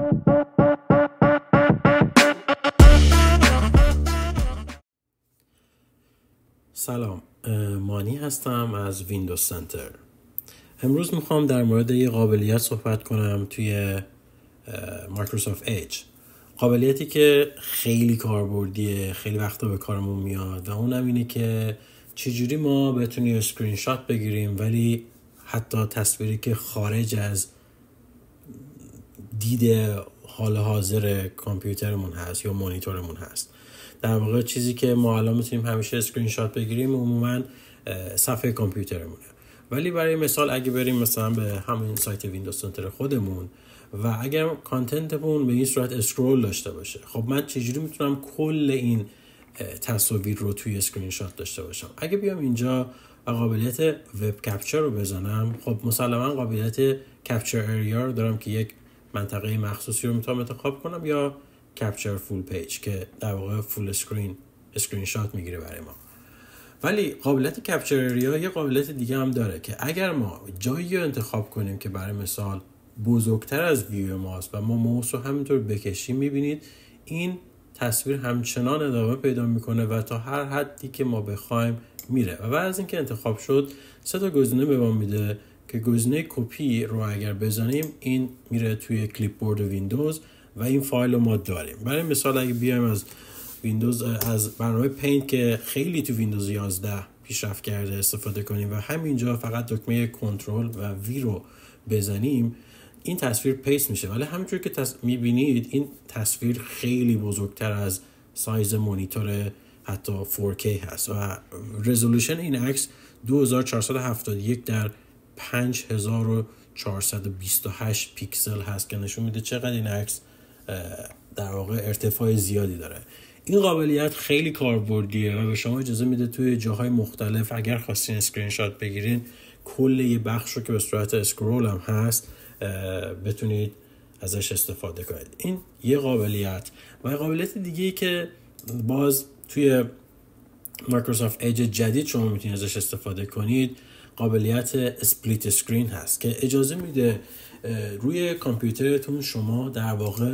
سلام، مانی هستم از ویندوز سنتر. امروز میخوام در مورد یه قابلیت صحبت کنم توی مایکروسافت ایج. قابلیتی که خیلی کاربردیه، خیلی وقتا به کارمون میاد و اونم اینه که چجوری ما بتونیم اسکرین شات بگیریم ولی حتی تصویری که خارج از دید حال حاضر کامپیوترمون هست یا مانیتورمون هست. در واقع چیزی که ما الان میتونیم همیشه اسکرین شات بگیریم عموما صفحه کامپیوترمونه، ولی برای مثال اگه بریم مثلا به همین سایت ویندوز سنتر خودمون و اگر کانتنتمون به این صورت اسکرول داشته باشه، خب من چجوری میتونم کل این تصاویر رو توی اسکرین شات داشته باشم؟ اگه بیام اینجا و قابلیت وب کپچر رو بزنم، خب مسلما قابلیت کپچر اریا رو دارم که یک منطقه مخصوصی رو میتونم انتخاب کنم، یا کپچر فول پیج که در واقع فول اسکرین شات میگیره برای ما. ولی قابلیت کپچر اریا یه قابلیت دیگه هم داره که اگر ما جایی رو انتخاب کنیم که برای مثال بزرگتر از ویو ماست و ما موس رو همینطور بکشیم، میبینید این تصویر همچنان ادامه پیدا میکنه و تا هر حدی که ما بخوایم میره. و بعد از اینکه انتخاب شد 3 تا گزینه به ما میده که گزینه کپی رو اگر بزنیم این میره توی کلیپ بورد ویندوز و این فایل رو ما داریم. برای مثال اگه بیایم از ویندوز، از برنامه پینت که خیلی تو ویندوز 11 پیشرفت کرده استفاده کنیم و همینجا فقط دکمه کنترل و وی رو بزنیم، این تصویر پیست میشه. ولی همونجور که میبینید این تصویر خیلی بزرگتر از سایز مانیتور حتی 4K هست و رزولوشن این عکس 2471 در 5428 پیکسل هست که نشون میده چقدر این عکس در واقع ارتفاع زیادی داره. این قابلیت خیلی کاربردیه و به شما اجازه میده توی جاهای مختلف اگر خواستین اسکرین شات بگیرین، کل یه بخش رو که به صورت اسکرول هم هست بتونید ازش استفاده کنید. این یه قابلیت. و قابلیت دیگه‌ای که باز توی مایکروسافت ایج جدید شما میتونید ازش استفاده کنید، قابلیت اسپلیت اسکرین هست که اجازه میده روی کامپیوترتون شما در واقع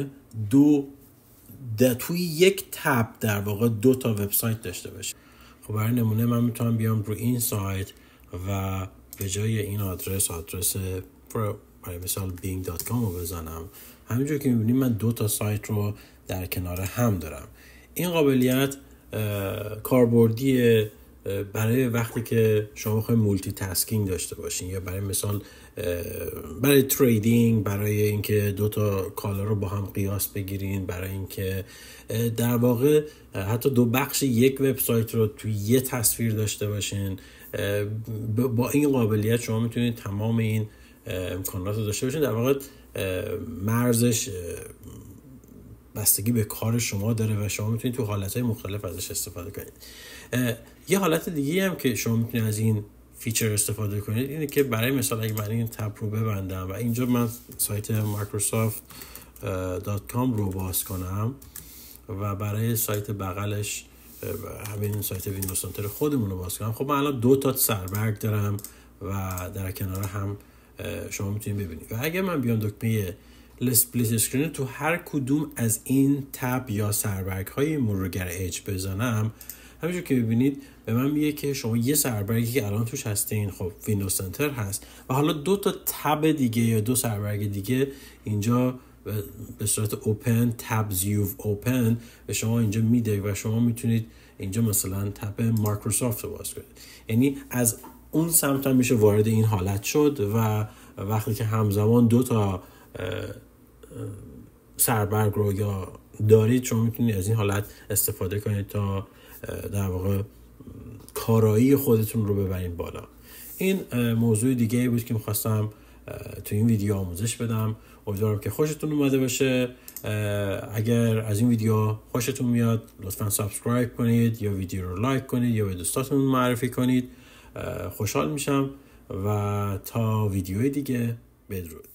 توی یک تب در واقع 2 تا وبسایت داشته باشید. خب برای نمونه من میتونم بیام روی این سایت و به جای این آدرس برای مثال bing.com رو بزنم. همینجور که میبینیم من 2 تا سایت رو در کنار هم دارم. این قابلیت کاربردیه برای وقتی که شما بخواید مولتی تاسکینگ داشته باشین، یا برای مثال برای تریدینگ، برای اینکه 2 تا کالا رو با هم قیاس بگیرین، برای اینکه در واقع حتی 2 بخش یک وبسایت رو توی یه تصویر داشته باشین. با این قابلیت شما میتونید تمام این امکانات رو داشته باشین. در واقع مرزش بستگی به کار شما داره و شما میتونید تو حالتهای مختلف ازش استفاده کنید. یه حالت دیگه هم که شما میتونید از این فیچر استفاده کنید اینه که برای مثال اگه من این تب رو ببندم و اینجا من سایت microsoft.com رو باز کنم و برای سایت بغلش همین سایت ویندوز سنتر خودمون رو باز کنم، خب من الان 2 تا سربرگ دارم و در کنار هم شما میتونید ببینید. و اگه من بیام دکمه اسپلیت اسکرین تو هر کدوم از این تب یا سربرگ های مرورگر ایج بزنم، همینجور که ببینید به من میگه که شما یه سربرگی که الان توش هستین خب ویندوز سنتر هست و حالا 2 تا تب دیگه یا 2 سربرگ دیگه اینجا به صورت اوپن تابز یو اوپن به شما اینجا میده و شما میتونید اینجا مثلا تب مایکروسافت رو باز کنید. یعنی از اون سمت هم میشه وارد این حالت شد و وقتی که همزمان 2 تا سربرگ رو یا دارید شما میتونید از این حالت استفاده کنید تا در واقع کارایی خودتون رو ببرید بالا. این موضوع دیگه بود که میخواستم تو این ویدیو آموزش بدم. امیدوارم که خوشتون اومده باشه. اگر از این ویدیو خوشتون میاد لطفاً سابسکرایب کنید یا ویدیو رو لایک کنید یا به دوستاتون معرفی کنید. خوشحال میشم و تا ویدیوی دیگه بدرود.